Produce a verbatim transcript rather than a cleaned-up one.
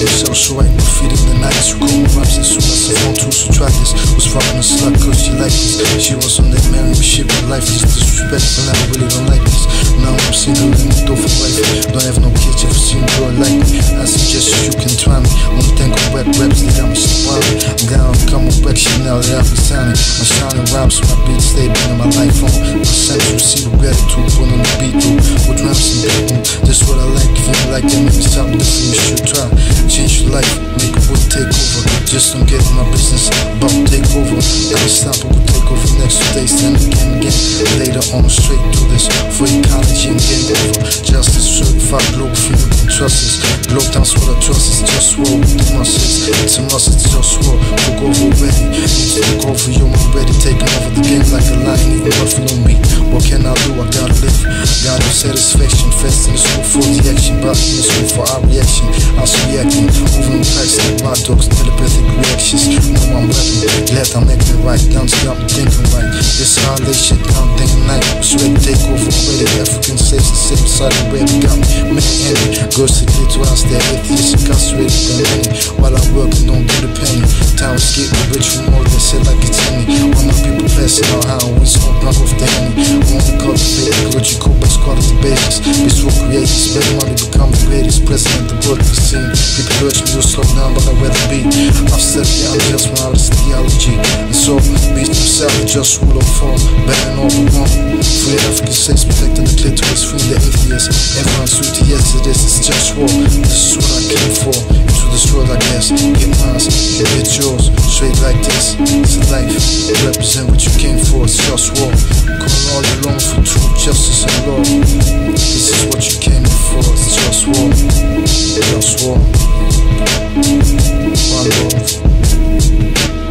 themselves so right, no feeding the nights. You call me raps as soon as I found two to try this. Was fucking a slut cause she liked this. She was on that marry me shit, but life is disrespectful and I really don't like this. Now I'm single and moved off a wife. Don't have no kids, ever seen a girl like me. I suggest you can try me. Only think of wet raps, they got me smiling. I'm gonna come on back, shit now that I'll be signing. I'm shining raps, my beats, they been in my life on. Percent to receive gratitude, put on the beat through. With raps and people, that's what I like. If you like that, make me stop different, you should try. Change your life, make a wood take over. Just don't get in my business, about to take over. I can stop, it will take over next two days, then again, again. Later on, straight to this, for ecology and game over. Justice, certified, global freedom, and trust us. Globetown's what I trust is JustWar with the muscles. It's a must, it's JustWar. Took over already, need to look over you, I'm ready. Taking over the game like a lion, even ruffling on me. What can I do? I gotta live. Got no satisfaction, fast in the school for the action. But in the school for our reaction, I was reacting. Moving the packs like my dogs, telepathic reactions. Know I'm rapping, glad I'm acting right. Down to got me thinking right. This how I lay shit down, thinking night. Was ready to take over already. African slaves the same side of where we got me. Man, envy. Girls to get to us, they're atheists, incarcerated, they're many. While I'm working, don't do the penny. Time is getting rich from all they said like it's any. All my people passing out how we smoke knock off the henny. Only cultivate ecological best quality basis. It's what creators spend money, become the greatest president the world has seen. People urge me to slow down, but I'd rather be. I've said the unjust when I was theology. And so, beast himself, just rule of form, banning all the wrong. Free African slaves, protecting the clitoris, freeing the atheists. Everyone's with the yes, it is, it's just war. This is what I came for. Into this world, I guess. Get mine, get yours. Straight like this, it's a life. Represent what you came for, it's just war. Calling all alone for truth, justice, and law. This is what you came here for, it's just war. Just war. One love.